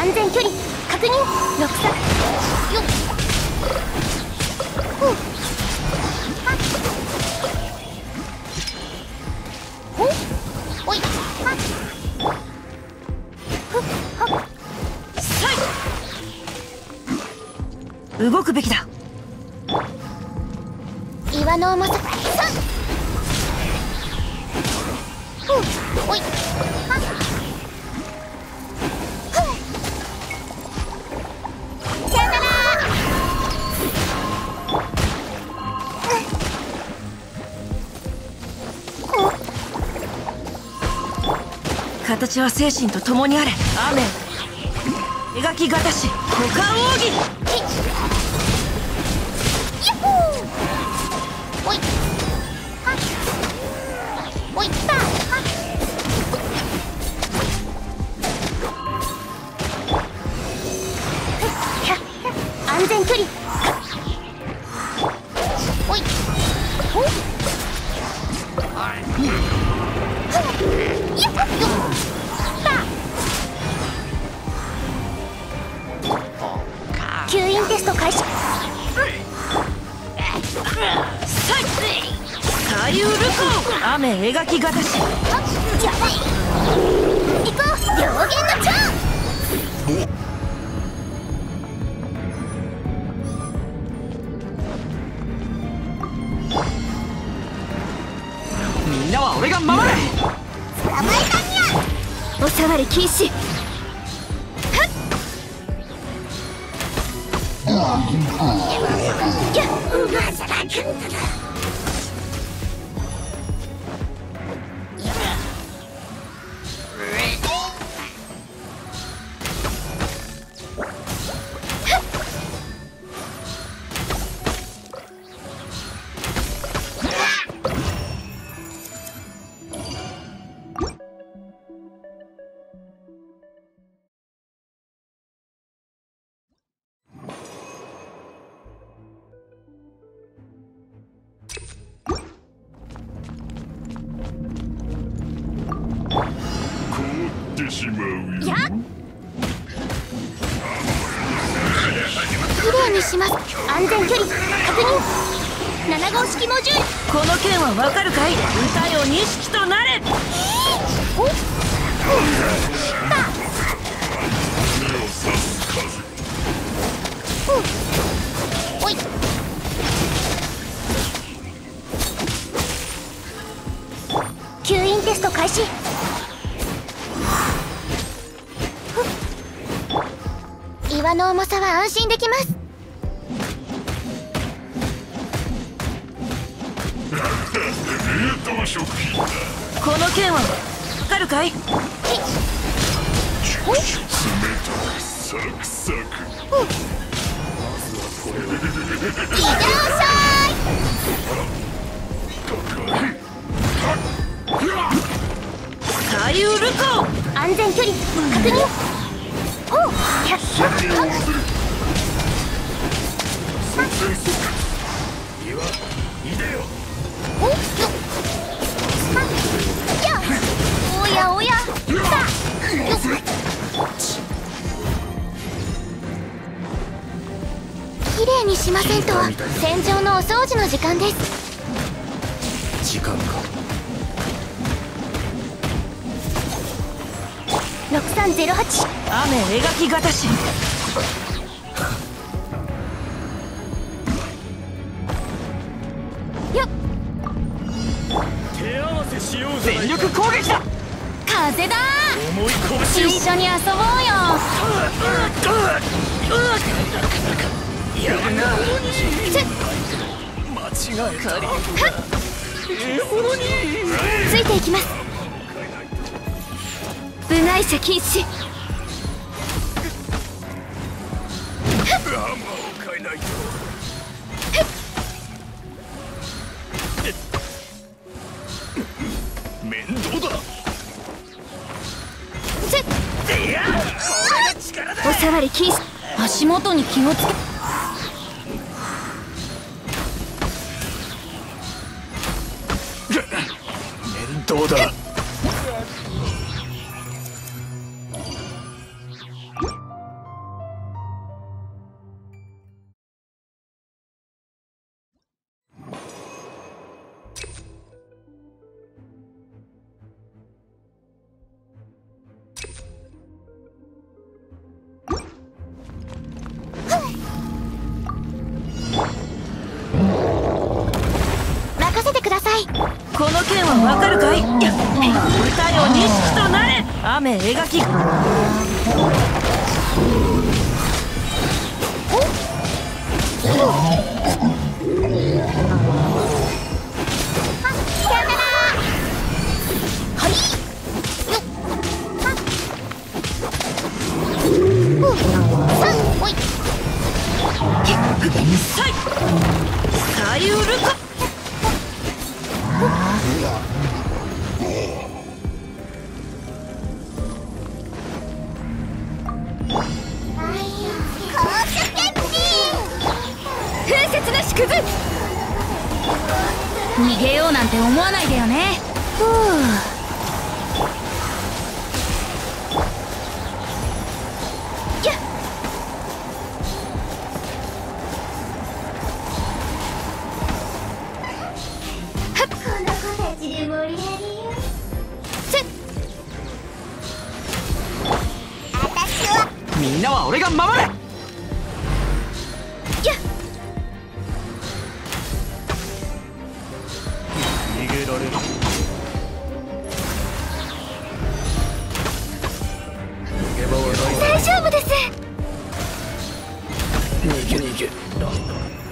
安全距離確認。6作よっほっはっほっおいはっふっはっさい。 動くべきだ。 岩の重さ3ふっおいはっさよなら。 形は精神と共にあれ。雨描きがたし股間奥義。 ヤッホーおいはっおいったはっ安全距離おいほっやっほっよった吸引テスト開始。 左右ルコー雨描きがたし。 やばい行こう両弦の蝶。 みんなは俺が守れ。 捕まえたんや。お触り禁止。 しまうよ。 やっきれいにします。安全距離確認。7号式モジュール。 この件はわかるかい。歌よ錦となれ。 おっ目を刺す風。 おい吸引テスト開始。岩の重さは安心できます。 冷凍食品だ。 この件はわかるかい。 冷たくサクサク。 いってらっしゃい。 左右ルコー安全距離確認。おうやっそれを忘れた。作戦する。いでよ。 おっよっはっやおやおやさよっきれいにしませんと戦場のお掃除の時間です。 時間か。 6308 雨描きがたし。 よっ手合わせしようぜ。全力攻撃だ。 風だ重い拳を。 一緒に遊ぼうよ。 やるな。 せっ間違えた。獲物に。 ついていきます。部外者禁止。 アーマーを変えないと。面倒だ。 せっお触り禁止。足元に気をつけ。 面倒だ。 任せてください。 この剣はわかるかい？舞台を錦となれ。雨描き。 さよなら。はい。よっ。さん、ほい。 さい。さゆるか。 風雪の縮図。逃げようなんて思わないでよね。ふう。やっ。はっ。この子たちで盛り上げよう。せっ。私はみんなは俺が守る。逃げられる。逃げ場はない。 大丈夫です。 逃げられる。